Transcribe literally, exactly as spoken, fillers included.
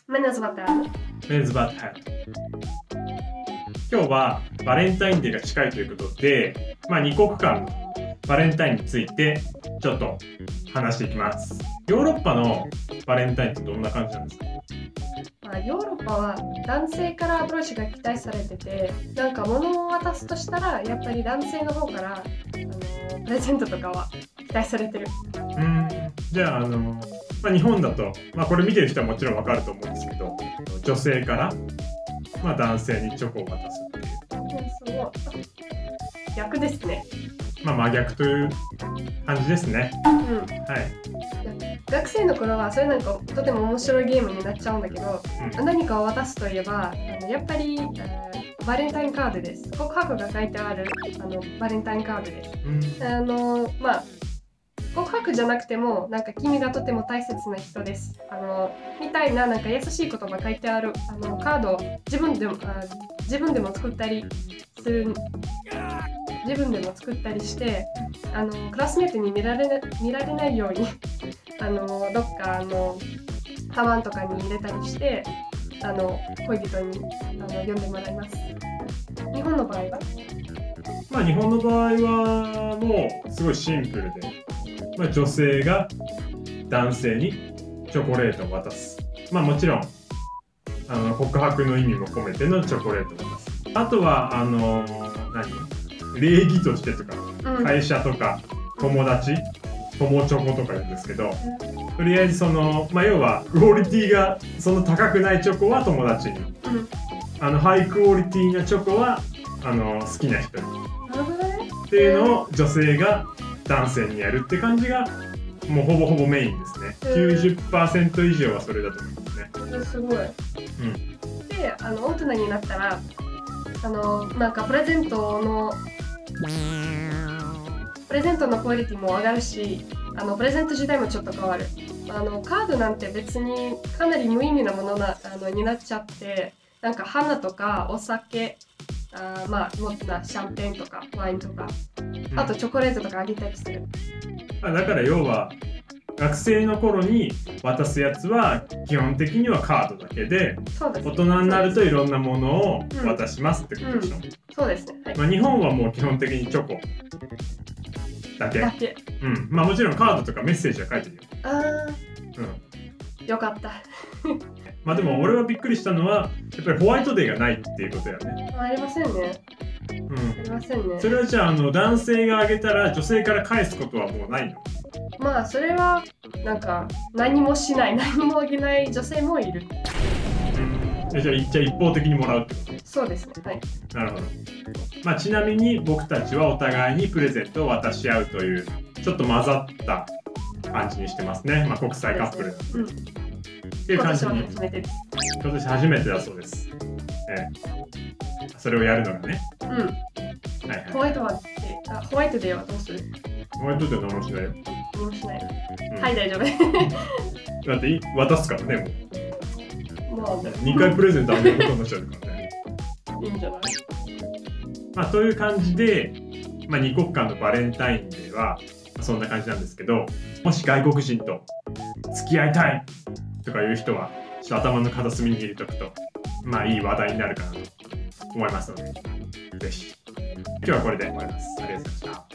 Мене звати Анна. メンズバッハット。今日はバレンタインデーが近いということで、まあ、にこくかんのバレンタインについてちょっと話していきます。ヨーロッパのバレンタインってどんな感じなんですか？ まあ、ヨーロッパは男性からアプローチが期待されてて、なんか物を渡すとしたらやっぱり男性の方からあのプレゼントとかは期待されてる。 うーんじゃあ、あのまあ、日本だと、まあ、これ見てる人はもちろんわかると思うんですけど、女性から、まあ、男性にチョコを渡すっていう、 その逆ですね。 まあ、真逆という感じですね。 うん、 はい。 学生の頃はそれなんかとても面白いゲームになっちゃうんだけど、 うん、 何かを渡すといえばあのやっぱり、えー、バレンタインカードです。告白が書いてあるあのバレンタインカードです。 うん、 あのまあ告白じゃなくてもなんか君がとても大切な人ですあのみたいななんか優しい言葉書いてあるあのカードを自分でもあ自分でも作ったりする自分でも作ったりしてあのクラスメートに見られな見られないようにあのどっかあのカバンとかに入れたりしてあの恋人にあの呼んでもらいます。日本の場合はまあ、日本の場合はもうすごいシンプルで、まあ、女性が男性にチョコレートを渡す。まあもちろんあの告白の意味も込めてのチョコレートを渡す。あとはあの何礼儀としてとか、 うん、 会社とか友達友チョコとか言うんですけど、うん、とりあえずその、まあ、要はクオリティがその高くないチョコは友達に、うん、あのハイクオリティなチョコはあの好きな人にっていうのを女性が男性にやるって感じがもうほぼほぼメインですね。きゅうじゅっパーセント 以上はそれだと思いますね。 すごい。うん、で、あの大人になったらあのなんかプレゼントのプレゼントのクオリティも上がるし、あのプレゼント自体もちょっと変わる。あのカードなんて別にかなり無意味なものなあのになっちゃって、なんか花とかお酒。あまあもっとなシャンペーンとかワインとか、あとチョコレートとかあげたりする。 だから要は学生の頃に渡すやつは基本的にはカードだけで、そうですね、大人になるといろんなものを渡しますってことでしょ。うんうん、 そうですね。はい、 まあ、日本はもう基本的にチョコだけ。 だけ。 うん。まあもちろんカードとかメッセージは書いてるよ。 ああ。うん。よかった。 まあでも俺はびっくりしたのはやっぱりホワイトデーがないっていうことだよね。 ありませんね。 うん。 ありませんね。 それはじゃあ、あの男性があげたら女性から返すことはもうないの？ まあそれはなんか何もしない何もあげない女性もいる。 うん。じゃあじゃあ一方的にもらうってこと？ そうですね。はい。なるほど。まあちなみに僕たちはお互いにプレゼントを渡し合うというちょっと混ざった感じにしてますね。まあ国際カップルなんで。うんっていう感じに今年初めてだそうです。ええ、それをやるのがね。 うん。はいはい、ホワイトはってあホワイトデーはどうする？ ホワイトデーは何もしないよ。 何もしない。うん、はい大丈夫。 だって渡すからねもう。まあにかいプレゼントあげることになっちゃうからね。 いいんじゃない？ まあという感じで、まあにこくかんのバレンタインデーはそんな感じなんですけど、もし外国人と付き合いたいとかいう人はちょっと頭の片隅に入れておくとまあいい話題になるかなと思いますので、ぜひ今日はこれで終わります。ありがとうございました。